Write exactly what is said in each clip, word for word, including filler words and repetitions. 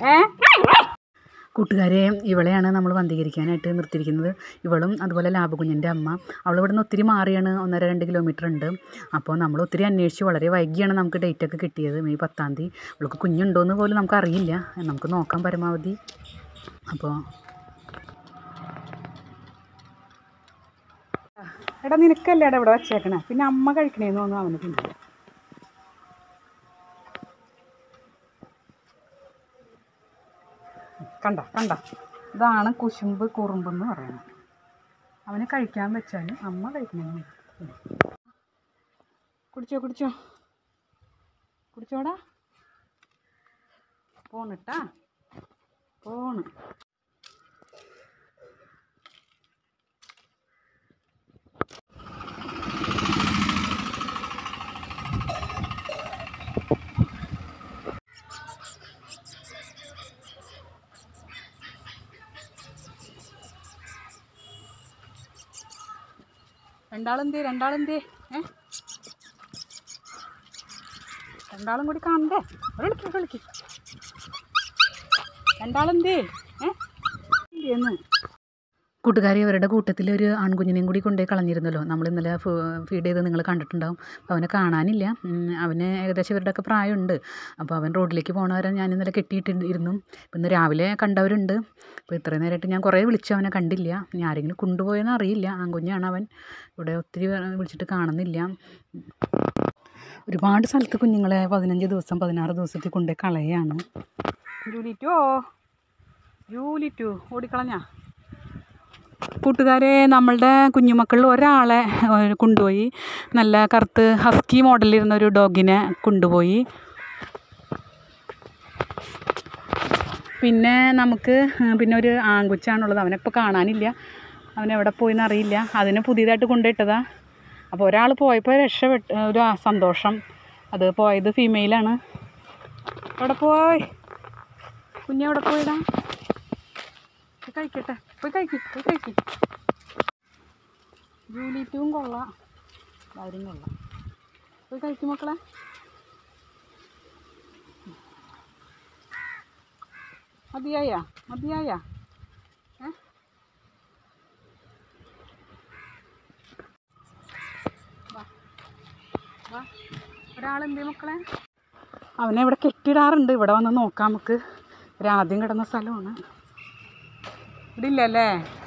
ഏ കൂട്ടുകാരെ, ഇവളെയാണ് നമ്മൾ വന്ധീകരിക്കാനായിട്ട് നിർത്തിയിരിക്കുന്നത്. ഇവളും അതുപോലെ ലാബുകുഞ്ഞിൻ്റെ അമ്മ. അവൾ ഇവിടെ നിന്ന് ഒത്തിരി മാറിയാണ്, ഒന്നര രണ്ട് കിലോമീറ്റർ ഉണ്ട്. അപ്പോൾ നമ്മൾ ഒത്തിരി അന്വേഷിച്ചു. വളരെ വൈകിയാണ് നമുക്ക് ഡേറ്റൊക്കെ കിട്ടിയത്. മെയ് പത്താം തീയതി. അവൾക്ക് കുഞ്ഞുണ്ടോയെന്ന് പോലും നമുക്കറിയില്ല. നമുക്ക് നോക്കാം പരമാവധി. അപ്പോൾ എടാ നിനക്കല്ലേ എടാ ഇവിടെ വച്ചേക്കണേ, പിന്നെ അമ്മ കഴിക്കണേന്ന് തോന്നുന്നു അവന്. പിന്നെ കണ്ട കണ്ട ഇതാണ് കുശുമ്പ് കുറുമ്പെന്ന് പറയുന്നത്. അവന് കഴിക്കാൻ വെച്ചാൽ അമ്മ കഴിക്കണമെന്ന്. കുടിച്ചോ കുടിച്ചോ കുടിച്ചോടാ. പോണിട്ടാ പോണ്. രണ്ടാളെന്തേ രണ്ടാളെന്തേ ഏ രണ്ടാളും കൂടി കാണണ്ടേ? കളിക്ക് കളിക്ക്. രണ്ടാളെന്തേ ഏ എന്ന് കൂട്ടുകാരി, അവരുടെ കൂട്ടത്തിൽ ഒരു ആൺകുഞ്ഞിനെയും കൂടി കൊണ്ടുപോയി കളഞ്ഞിരുന്നല്ലോ. നമ്മൾ ഇന്നലെ ഫീഡ് ചെയ്ത് നിങ്ങൾ കണ്ടിട്ടുണ്ടാവും. അപ്പോൾ അവനെ കാണാനില്ല. അവന് ഏകദേശം ഇവരുടെയൊക്കെ പ്രായമുണ്ട്. അപ്പോൾ അവൻ റോഡിലേക്ക് പോകണവരെ ഞാൻ ഇന്നലെ കെട്ടിയിട്ടിരുന്നു. ഇപ്പം ഇന്ന് രാവിലെ കണ്ടവരുണ്ട്. അപ്പോൾ ഇത്രയും നേരമായിട്ട് ഞാൻ കുറേ വിളിച്ചു, അവനെ കണ്ടില്ല. ഇനി ആരെങ്കിലും കൊണ്ടുപോയെന്ന് അറിയില്ല. ആൺകുഞ്ഞാണ് അവൻ. ഇവിടെ ഒത്തിരി വിളിച്ചിട്ട് കാണുന്നില്ല. ഒരുപാട് സ്ഥലത്ത് കുഞ്ഞുങ്ങളെ പതിനഞ്ച് ദിവസം പതിനാറ് ദിവസത്തിൽ കൊണ്ടുപോയി കളയാണ്. ജൂലിറ്റോ ജൂലിറ്റു ഓടിക്കളഞ്ഞാ. കൂട്ടുകാരെ, നമ്മളുടെ കുഞ്ഞുമക്കളിൽ ഒരാളെ കൊണ്ടുപോയി. നല്ല കറുത്ത് ഹസ്കി മോഡലിരുന്ന ഒരു ഡോഗിനെ കൊണ്ടുപോയി. പിന്നെ നമുക്ക് പിന്നെ ഒരു ആൺകൊച്ചാണുള്ളത്. അവനെപ്പോൾ കാണാനില്ല. അവനെവിടെ പോയെന്ന് അറിയില്ല. അതിനെ പുതിയതായിട്ട് കൊണ്ടുപോയിട്ടതാ. അപ്പോൾ ഒരാൾ പോയപ്പോൾ രക്ഷപ്പെട്ട് ഒരു സന്തോഷം. അത് പോയത് ഫീമെയിലാണ്. എവിടെ പോയി കുഞ്ഞെവിടെ പോയിടാ? കഴിക്കട്ടെ, പോയി കഴിക്കും പോയി കഴിക്കും. ജൂലിറ്റും കൊള്ളാം, എല്ലാവരും കൊള്ളാം. പോയി കഴിക്കും മക്കളെ. മതിയായ മതിയായ ഏ വാ വാ. ഒരാളെന്തേ മക്കളെ? അവനെ ഇവിടെ കെട്ടിടാറുണ്ട്. ഇവിടെ വന്ന് നോക്കാം നമുക്ക്. ഒരാദ്യം കിടന്ന സ്ഥലമാണ്. ഇവിടെ ഇല്ലല്ലേ?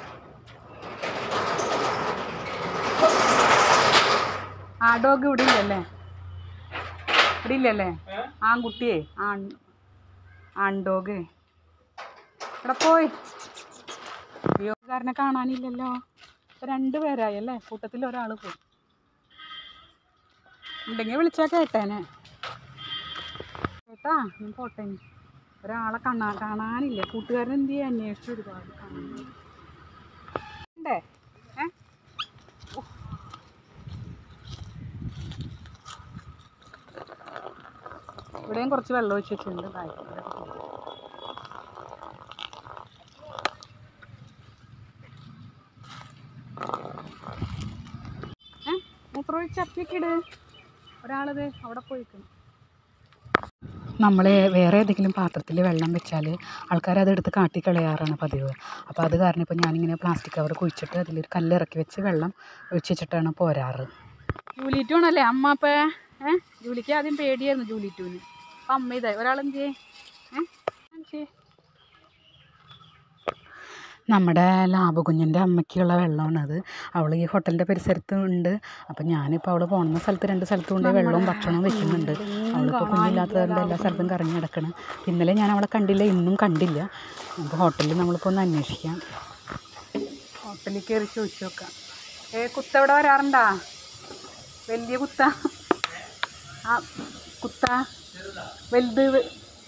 ആ ഡോഗ് ഇവിടെ ഇല്ലല്ലേ? ഇവിടെ ഇല്ലല്ലേ? ആൺകുട്ടിയേ, ആൺ ആൺഡോഗ് ഇവിടെ പോയി. യോഗക്കാരനെ കാണാനില്ലല്ലോ. രണ്ട് പേരായി അല്ലേ? കൂട്ടത്തിൽ ഒരാൾ പോയി. ഉണ്ടെങ്കിൽ വിളിച്ചാൽ കേട്ടേനെ. കേട്ടാ ഞാൻ പോട്ടെ. ഒരാളെ കാണാ കാണാനില്ല. കൂട്ടുകാരൻ എന്ത് ചെയ്യാൻ അന്വേഷിച്ചു ഒരുപാട് കാണണ്ടേ ഏ ഇവിടെയും കുറച്ച് വെള്ളം ഒഴിച്ച് വെച്ചിട്ടുണ്ട്. ഏ മൂത്രമൊഴിച്ച് അപ്പിയൊക്കെ ഇട്. ഒരാളത് അവിടെ പോയിക്കുന്നു. നമ്മൾ വേറെ ഏതെങ്കിലും പാത്രത്തിൽ വെള്ളം വെച്ചാൽ ആൾക്കാർ അതെടുത്ത് കാട്ടിക്കളയാറാണ് പതിവ്. അപ്പോൾ അത് കാരണം ഇപ്പോൾ ഞാനിങ്ങനെ പ്ലാസ്റ്റിക് കവർ കുഴിച്ചിട്ട് അതിലൊരു കല്ലിറക്കി വെച്ച് വെള്ളം ഒഴിച്ച് വെച്ചിട്ടാണ് പോരാറ്. ജൂലിറ്റൂണല്ലേ അമ്മ? അപ്പോൾ ഏ ജൂലിക്ക് ആദ്യം പേടിയായിരുന്നു ജൂലിറ്റൂന്. അപ്പം അമ്മ ഇതായി. ഒരാളെന്ത് ഏ നമ്മുടെ ലാബുകുഞ്ഞിൻ്റെ അമ്മയ്ക്കുള്ള വെള്ളമാണത്. അവൾ ഈ ഹോട്ടലിൻ്റെ പരിസരത്ത് ഉണ്ട്. അപ്പം ഞാനിപ്പോൾ അവൾ പോകുന്ന സ്ഥലത്ത് രണ്ട് സ്ഥലത്തും കൊണ്ട് വെള്ളവും ഭക്ഷണവും വെക്കുന്നുണ്ട്. അവളിപ്പോൾ കുഞ്ഞില്ലാത്തതുകൊണ്ട് എല്ലാ സ്ഥലത്തും കറങ്ങി കിടക്കണം. ഇന്നലെ ഞാൻ അവളെ കണ്ടില്ല, ഇന്നും കണ്ടില്ല. അപ്പോൾ ഹോട്ടലിൽ നമ്മളിപ്പോൾ ഒന്ന് അന്വേഷിക്കാം. ഹോട്ടലിൽ കയറി ചോദിച്ചു നോക്കാം. ഏ കുത്ത ഇവിടെ വരാറുണ്ടാ? വലിയ കുത്ത ആ കുത്ത വലുത്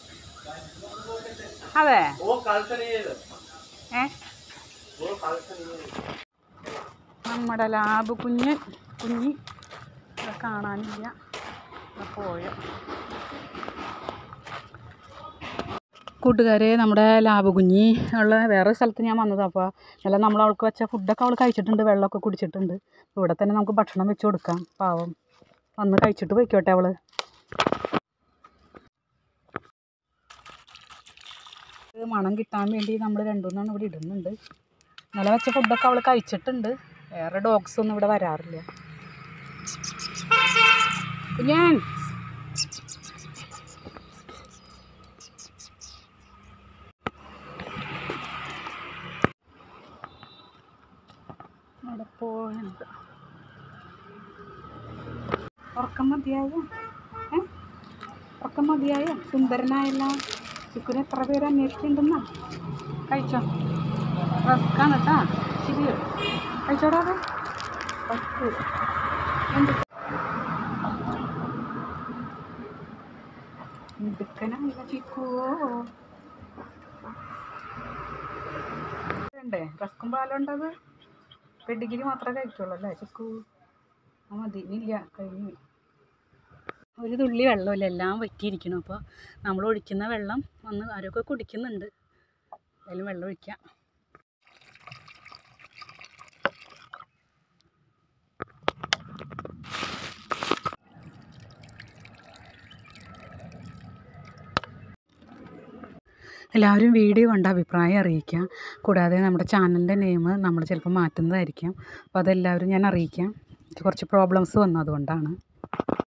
അതെ ഏ നമ്മുടെ ലാബ് കുഞ്ഞ് കുഞ്ഞി കാണാനില്ല. പോയോ കൂട്ടുകാരെ? നമ്മുടെ ലാബ് കുഞ്ഞി ഉള്ള വേറെ സ്ഥലത്ത് ഞാൻ വന്നത്. അപ്പോൾ എല്ലാം നമ്മൾ അവൾക്ക് വെച്ച ഫുഡൊക്കെ അവൾ കഴിച്ചിട്ടുണ്ട്, വെള്ളമൊക്കെ കുടിച്ചിട്ടുണ്ട്. ഇവിടെ തന്നെ നമുക്ക് ഭക്ഷണം വെച്ച് കൊടുക്കാം. പാവം വന്ന് കഴിച്ചിട്ട് പോയിക്കോട്ടെ അവൾ. മണം കിട്ടാൻ വേണ്ടി നമ്മൾ രണ്ടുമൂന്നെണ്ണം ഇവിടെ ഇടുന്നുണ്ട്. ഇന്നലെ വെച്ച ഫുഡൊക്കെ അവൾ കഴിച്ചിട്ടുണ്ട്. വേറെ ഡോഗ്സ് ഒന്നും ഇവിടെ വരാറില്ല. ഞാൻ അവിടെ പോയത് ഉറക്കം മതിയായോ? ഏ ഉറക്കം മതിയായോ? സുന്ദരനായല്ല. ചിക്കുനെ എത്ര പേര് അന്വേഷിച്ചിട്ടുണ്ടെന്നാ. കഴിച്ചോ? റസ്ക്കാണ് കേട്ടാ. ശരിയോ? കഴിച്ചോടാ. അത് റസ്ക് എന്ത് മിടുക്കനല്ല ചിക്കുവോ. വേണ്ടേ റസ്കും പാലുണ്ടത്? പെഡിഗിരി മാത്രമേ കഴിക്കുള്ളൂ അല്ലേ ചിക്കു? ആ മതി. ഇല്ല കഴിഞ്ഞു. ഒരു തുള്ളി വെള്ളമില്ല, എല്ലാം വറ്റിയിരിക്കണം. അപ്പോൾ നമ്മൾ ഒഴിക്കുന്ന വെള്ളം വന്ന് ആരൊക്കെ കുടിക്കുന്നുണ്ട്. അതിലും വെള്ളം ഒഴിക്കാം. എല്ലാവരും വീഡിയോ കണ്ട അഭിപ്രായം അറിയിക്കാം. കൂടാതെ നമ്മുടെ ചാനലിൻ്റെ നെയിം നമ്മൾ ചിലപ്പോൾ മാറ്റുന്നതായിരിക്കാം. അപ്പോൾ അതെല്ലാവരും ഞാൻ അറിയിക്കാം. കുറച്ച് പ്രോബ്ലംസ് വന്നു അതുകൊണ്ടാണ്.